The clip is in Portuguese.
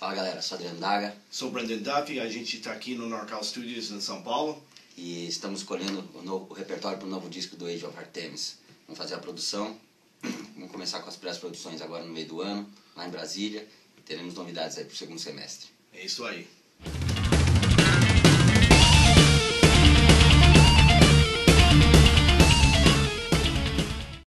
Fala galera, sou Adriano Daga. Sou Brandon Duffy, a gente está aqui no Norcal Studios em São Paulo. E estamos escolhendo o repertório para o novo disco do Age of Artemis. Vamos fazer a produção, vamos começar com as pré-produções agora no meio do ano, lá em Brasília. Teremos novidades aí para o segundo semestre. É isso aí.